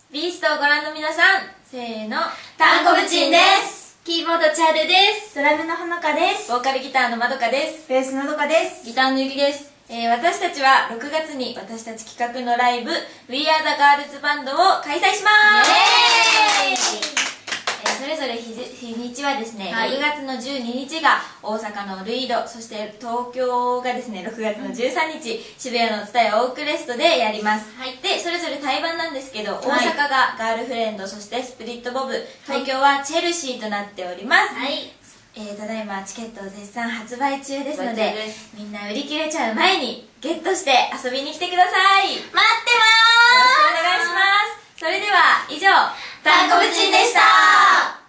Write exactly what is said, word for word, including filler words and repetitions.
ビーストをご覧の皆さん、せーの、 たんこぶちんです。 キーボードチャールです。 ドラムのほのかです。 ボーカルギターのまどかです。 ベースのどかです。 ギターのゆきです。えー、私たちはろくがつに私たち企画のライブ We Are the Girls Band を開催します。イエーイ。えー、それぞれ日日にちはですね、はい、ろくがつのじゅうににちが大阪のルイド、そして東京がですねろくがつのじゅうさんにち、渋谷の蔦屋オークレストでやります、はい、でそれぞれ対バンなんですけど、はい、大阪がガールフレンド、そしてスプリットボブ、東京はチェルシーとなっております、はい。えー、ただいまチケットを絶賛発売中ですので、みんな売り切れちゃう前にゲットして遊びに来てください。待ってまーす。よろしくお願いします。それでは以上、たんこぶちんでした。